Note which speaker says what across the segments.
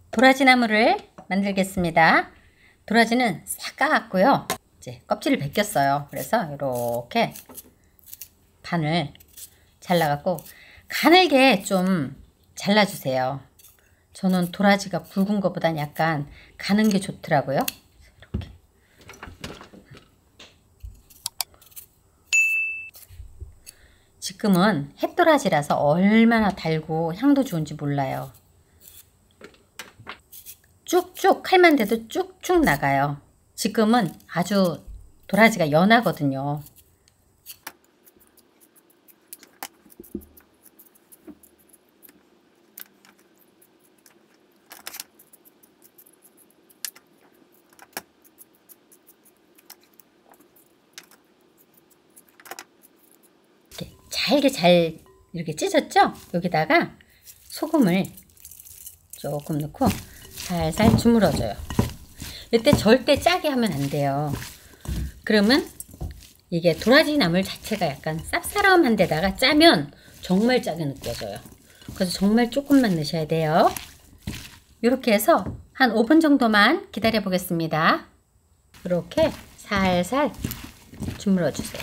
Speaker 1: 도라지나물을 만들겠습니다. 도라지는 싹 까갖고요. 이제 껍질을 벗겼어요. 그래서 이렇게 반을 잘라갖고 가늘게 좀 잘라주세요. 저는 도라지가 굵은 것보단 약간 가는 게 좋더라고요. 이렇게. 지금은 햇도라지라서 얼마나 달고 향도 좋은지 몰라요. 쭉쭉 칼만 대도 쭉쭉 나가요. 지금은 아주 도라지가 연하거든요. 이렇게 잘게 잘 이렇게 찢었죠? 여기다가 소금을 조금 넣고 살살 주물러줘요. 이때 절대 짜게 하면 안 돼요. 그러면 이게 도라지나물 자체가 약간 쌉싸름한 데다가 짜면 정말 짜게 느껴져요. 그래서 정말 조금만 넣으셔야 돼요. 이렇게 해서 한 5분 정도만 기다려 보겠습니다. 이렇게 살살 주물러 주세요.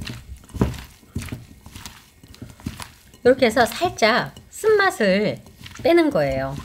Speaker 1: 이렇게 해서 살짝 쓴맛을 빼는 거예요.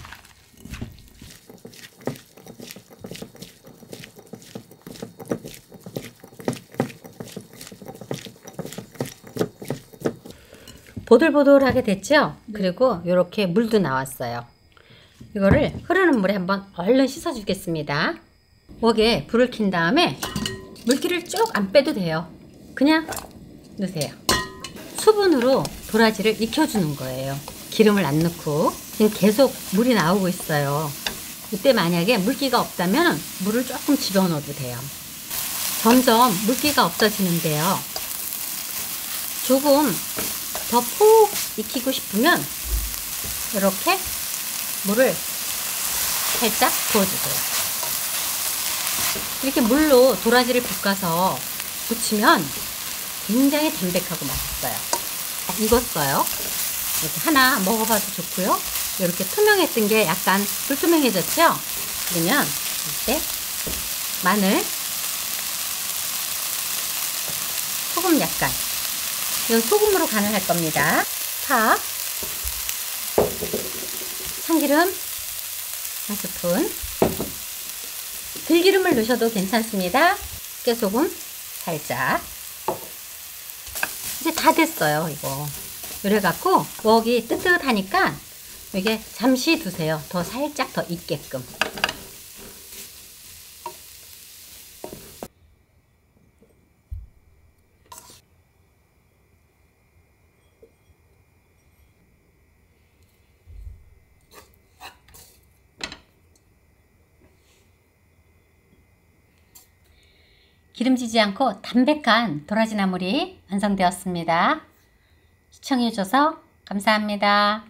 Speaker 1: 보들보들하게 됐죠? 그리고 이렇게 물도 나왔어요. 이거를 흐르는 물에 한번 얼른 씻어 주겠습니다. 웍에 불을 킨 다음에 물기를 쭉 안 빼도 돼요. 그냥 넣으세요. 수분으로 도라지를 익혀주는 거예요. 기름을 안 넣고. 지금 계속 물이 나오고 있어요. 이때 만약에 물기가 없다면 물을 조금 집어넣어도 돼요. 점점 물기가 없어지는데요. 조금 더 푹 익히고 싶으면 이렇게 물을 살짝 부어주세요. 이렇게 물로 도라지를 볶아서 무치면 굉장히 담백하고 맛있어요. 익었어요. 이렇게 하나 먹어봐도 좋고요. 이렇게 투명했던 게 약간 불투명해졌죠? 그러면 이때 마늘, 소금 약간, 이건 소금으로 간을 할 겁니다. 파, 참기름 1스푼, 들기름을 넣으셔도 괜찮습니다. 깨소금 살짝. 이제 다 됐어요. 이거 이래갖고 웍이 뜨뜻하니까 이게 잠시 두세요. 더 살짝 더 익게끔. 기름지지 않고 담백한 도라지나물이 완성되었습니다. 시청해주셔서 감사합니다.